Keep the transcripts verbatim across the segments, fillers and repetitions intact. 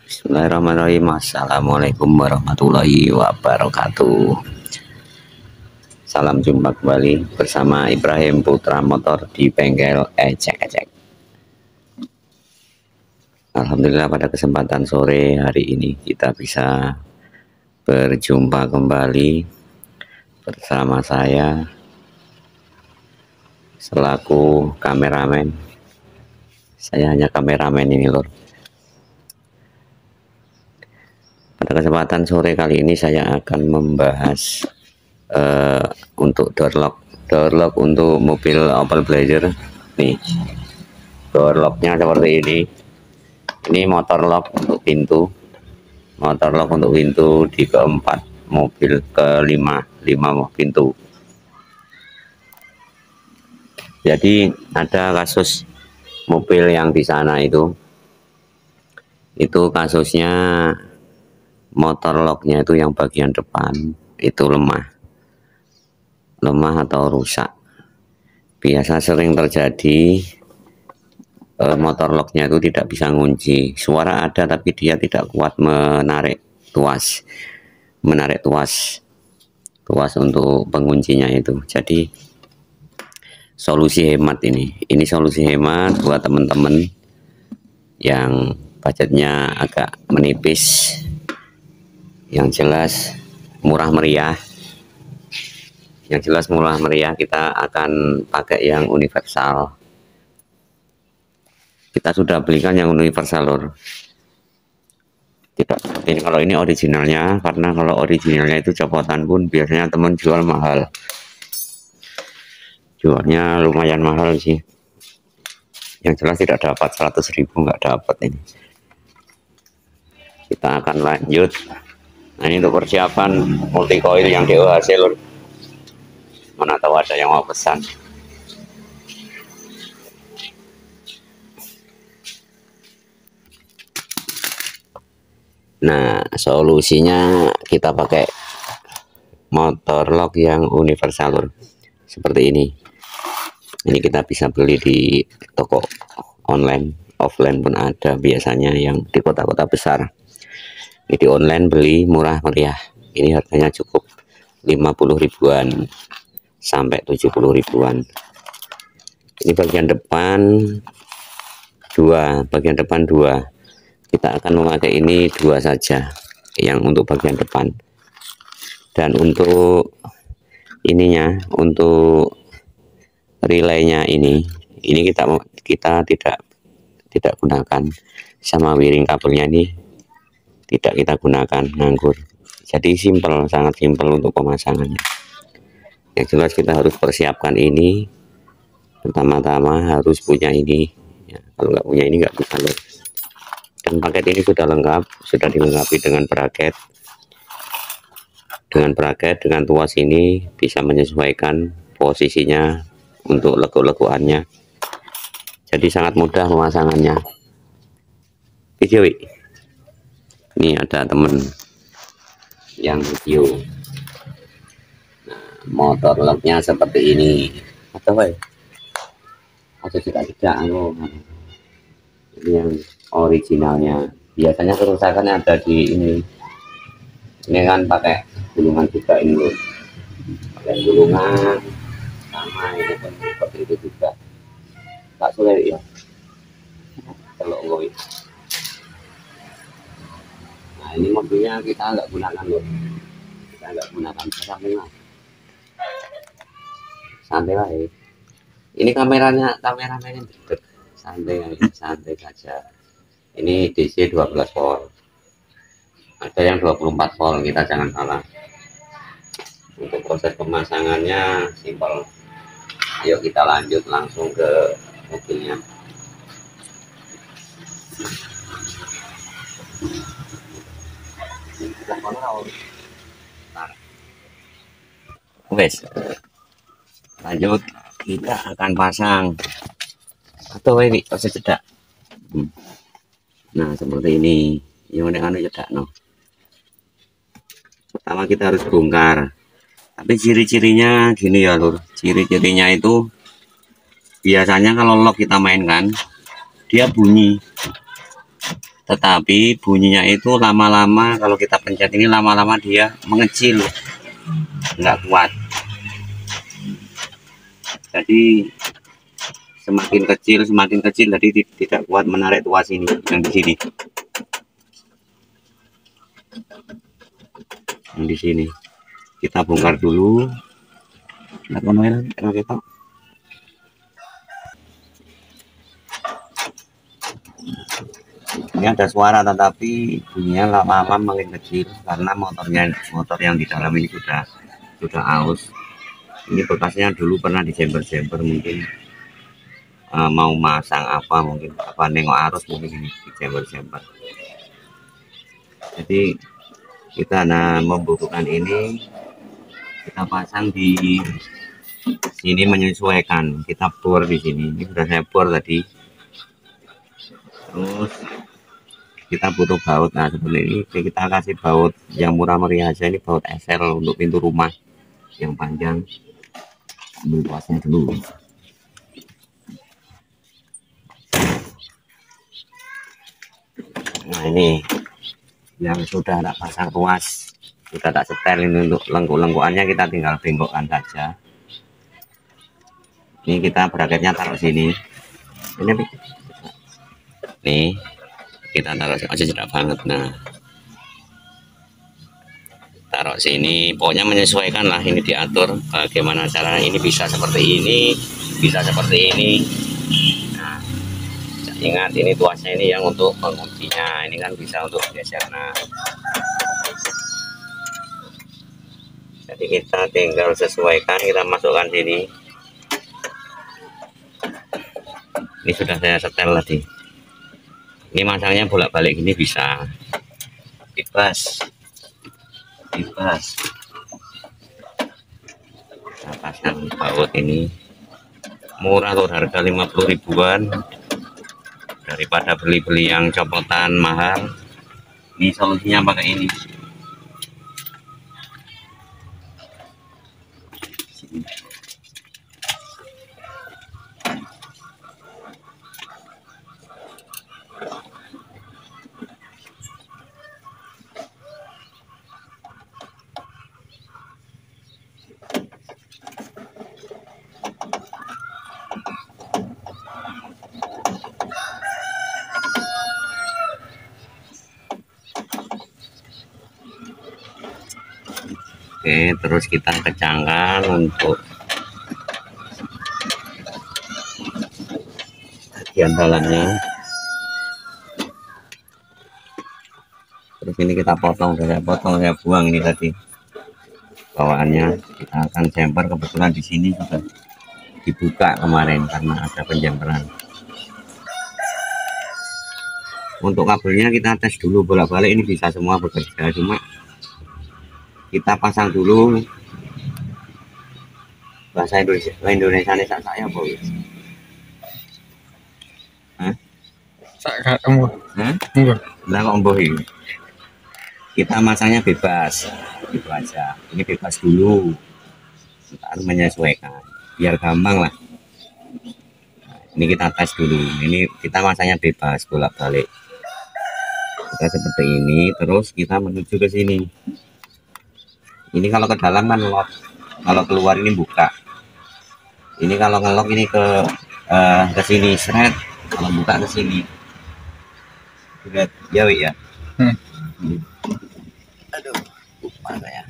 Bismillahirrahmanirrahim. Assalamualaikum warahmatullahi wabarakatuh. Salam jumpa kembali bersama Ibrahim Putra Motor di bengkel ecek-ecek. Alhamdulillah pada kesempatan sore hari ini kita bisa berjumpa kembali bersama saya selaku kameramen. Saya hanya kameramen ini lor. Pada kesempatan sore kali ini saya akan membahas uh, untuk door lock door lock untuk mobil Opel Blazer. Nih door locknya seperti ini. Ini motor lock untuk pintu, motor lock untuk pintu di keempat mobil, kelima lima pintu. Jadi ada kasus mobil yang di sana itu itu kasusnya motor locknya itu yang bagian depan itu lemah lemah atau rusak. Biasa sering terjadi eh, motor locknya itu tidak bisa ngunci. Suara ada tapi dia tidak kuat menarik tuas menarik tuas tuas untuk penguncinya itu. Jadi solusi hemat ini ini solusi hemat buat teman-teman yang budgetnya agak menipis. Yang jelas murah meriah, yang jelas murah meriah kita akan pakai yang universal. Kita sudah belikan yang universal lor. Tidak ini kalau ini originalnya, karena kalau originalnya itu copotan pun biasanya teman jual mahal, jualnya lumayan mahal sih. Yang jelas tidak dapat seratus ribu, nggak dapat ini. Kita akan lanjut. Nah ini untuk persiapan multi coil yang D O H C lor. Mana tahu ada yang mau pesan. Nah solusinya kita pakai motor lock yang universal lor. Seperti ini. Ini kita bisa beli di toko online, offline pun ada biasanya yang di kota-kota besar. Ini di online beli murah meriah. Ini harganya cukup lima puluh ribuan sampai tujuh puluh ribuan. Ini bagian depan dua, bagian depan dua. Kita akan memakai ini dua saja, yang untuk bagian depan. Dan untuk ininya, untuk relaynya ini, ini kita kita tidak tidak gunakan, sama wiring kabelnya ini tidak kita gunakan, nganggur. Jadi simpel, sangat simpel untuk pemasangannya. Yang jelas kita harus persiapkan ini. Pertama-tama harus punya ini ya, kalau nggak punya ini nggak bisa loh. Dan paket ini sudah lengkap, sudah dilengkapi dengan bracket dengan bracket dengan tuas ini bisa menyesuaikan posisinya untuk lego-legoannya. Jadi sangat mudah pemasangannya. Video ini ada temen yang video. Nah, motor locknya seperti ini. Atau apa ya? Ada tidak-tidak anu. Ini yang originalnya. Biasanya kerusakannya ada di ini. Ini kan pakai gulungan juga ini loh. Pakai gulungan sama ini pun seperti itu juga. Tak sulit ya. Kalau gue nah ini mobilnya kita nggak gunakan loh, kita nggak gunakan santai lah, santai lah ya. Ini kameranya kameramennya deket, santai santai saja. Ini D C dua belas volt, ada yang dua puluh empat volt, kita jangan salah. Untuk proses pemasangannya simpel. Ayo kita lanjut langsung ke mobilnya. Wes, lanjut kita akan pasang atau ini proses cedak. Hmm. Nah seperti ini, yang anu cedak no. Pertama kita harus bongkar, tapi ciri-cirinya gini ya lur. Ciri-cirinya itu biasanya kalau lock kita mainkan dia bunyi tetapi bunyinya itu lama-lama kalau kita pencet ini lama-lama dia mengecil, nggak kuat. Jadi semakin kecil semakin kecil, jadi tidak kuat menarik tuas ini yang di sini. Yang di sini kita bongkar dulu. Ini ada suara tetapi bunyinya lama-lama makin kecil karena motornya motor yang di dalam ini sudah sudah aus. Ini bekasnya dulu pernah dijember-jember, mungkin uh, mau masang apa, mungkin apa nengok arus, mungkin ini dijember-jember. Jadi kita nah membutuhkan ini, kita pasang di sini menyesuaikan. Kita bor di sini, ini sudah saya bor tadi. Terus kita butuh baut. Nah seperti ini kita kasih baut yang murah meriah aja, ini baut S L untuk pintu rumah yang panjang. Ambil tuasnya dulu. Nah ini yang sudah tak pasang tuas, sudah tak setel. Ini untuk lengkuk-lengkukannya kita tinggal bengkokkan saja. Ini kita bracketnya taruh sini. Ini nih kita taruh aja tidak banget. Nah taruh sini, pokoknya menyesuaikan lah, ini diatur bagaimana caranya. Ini bisa seperti ini, bisa seperti ini. Nah ingat ini tuasnya ini yang untuk penguncinya, ini kan bisa untuk geser. Nah jadi kita tinggal sesuaikan, kita masukkan sini. Ini sudah saya setel tadi. Ini masangnya bolak-balik ini bisa, bebas bebas. Kita pasang baut ini murah tuh, harga lima puluh ribuan, daripada beli-beli yang copotan mahal. Ini solusinya pakai ini. Oke, terus kita kencangkan untuk bagian dalamnya. Terus ini kita potong, saya potong, saya buang ini tadi bawaannya. Kita akan jemper, kebetulan di sini sudah dibuka kemarin karena ada penjemperan. Untuk kabelnya kita tes dulu bolak-balik, ini bisa semua bekerja, cuma kita pasang dulu. Bahasa Indonesia Indonesia ini sak saya boy. Hah? Sak kamu. Hah? Enggak. Lah kok mboh iki. Kita masangnya bebas. Itu aja. Ini bebas dulu. Kita harus menyesuaikan biar gampang lah. Nah, ini kita tes dulu. Ini kita masangnya bebas bolak-balik. Kita seperti ini, terus kita menuju ke sini. Ini kalau ke dalam kan lock, kalau keluar ini buka. Ini kalau ngelok ini ke uh, ke sini seret, kalau buka ke sini. Lihat jauh ya. Hmm. Hmm. Aduh, lupa saya.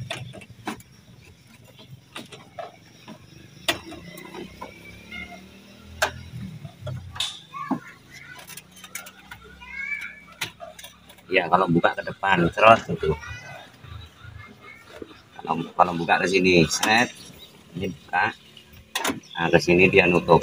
Ya kalau buka ke depan, serot gitu. Kalau, kalau buka ke sini, set, ini buka, nah ke sini dia nutup.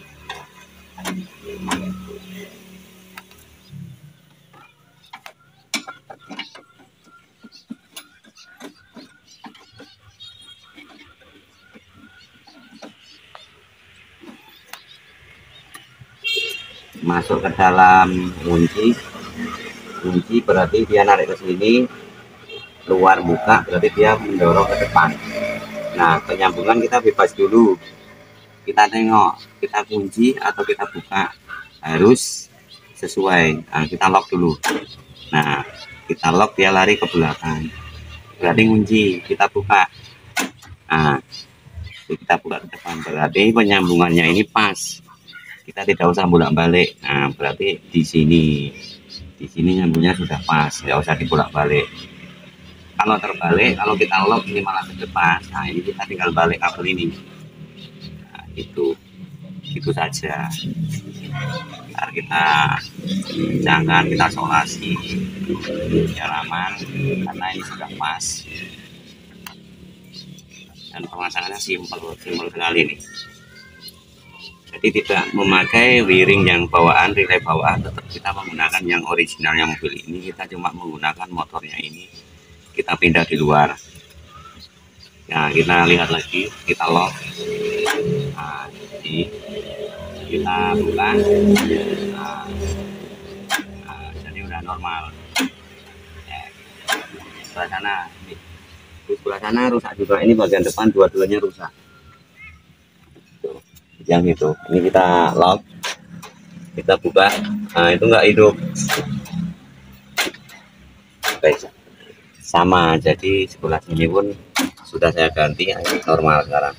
Masuk ke dalam kunci, kunci berarti dia narik ke sini. Luar buka berarti dia mendorong ke depan. Nah penyambungan kita bebas dulu, kita tengok kita kunci atau kita buka, harus sesuai. Nah, kita lock dulu. Nah, kita lock, dia lari ke belakang, berarti kunci. Kita buka, nah kita buka ke depan, berarti penyambungannya ini pas, kita tidak usah bolak-balik. Nah, berarti di sini di sini nyambungnya sudah pas, tidak usah dibolak-balik. Kalau terbalik, kalau kita lock ini malah ke depan, nah ini kita tinggal balik kabel ini. Nah, itu itu saja. Ntar kita jangan kita solasi biar aman, karena ini sudah pas dan pemasangannya simpel simpel sekali nih. Jadi tidak memakai wiring yang bawaan, relay bawaan, tetap kita menggunakan yang originalnya mobil ini. Kita cuma menggunakan motornya ini, kita pindah di luar. Nah, kita lihat lagi, kita lock. Nah, jadi kita buka. Nah, nah, jadi udah normal. Ya, sebelah sana, ini. Sebelah sana rusak juga. Ini bagian depan dua-duanya rusak. Tuh, yang itu. Ini kita lock. Kita buka. Nah, itu enggak hidup. Baik. Sama, jadi sebelah sini pun sudah saya ganti, normal sekarang.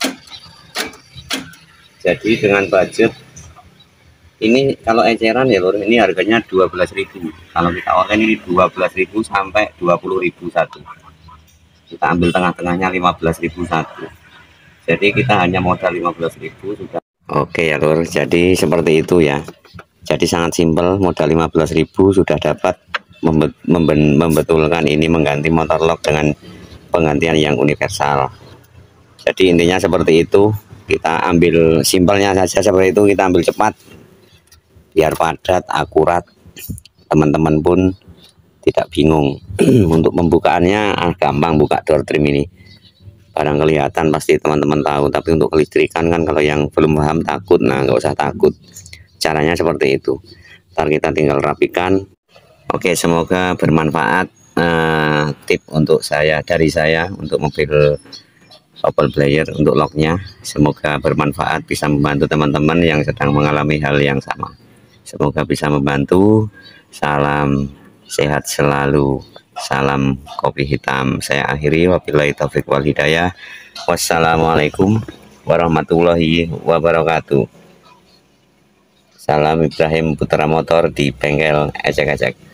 Jadi dengan budget ini, kalau eceran ya lur, ini harganya dua belas ribu. Kalau kita online ini dua belas ribu sampai dua puluh ribu satu. Kita ambil tengah-tengahnya lima belas ribu satu. Jadi kita hanya modal lima belas ribu sudah. Oke ya lur, jadi seperti itu ya. Jadi sangat simpel, modal lima belas ribu sudah dapat membetulkan ini, mengganti motor lock dengan penggantian yang universal. Jadi intinya seperti itu, kita ambil simpelnya saja seperti itu, kita ambil cepat biar padat, akurat, teman-teman pun tidak bingung. Untuk pembukaannya ah, gampang, buka door trim ini barang kelihatan pasti teman-teman tahu, tapi untuk kelistrikan kan kalau yang belum paham takut, nah nggak usah takut, caranya seperti itu. Ntar kita tinggal rapikan. Oke, semoga bermanfaat eh, tip untuk saya dari saya untuk mobil Opel Blazer untuk locknya. Semoga bermanfaat, bisa membantu teman-teman yang sedang mengalami hal yang sama. Semoga bisa membantu. Salam sehat selalu, salam kopi hitam. Saya akhiri, wabillahi taufik wal hidayah. Wassalamualaikum warahmatullahi wabarakatuh. Salam Ibrahim Putra Motor di bengkel ecek-ecek.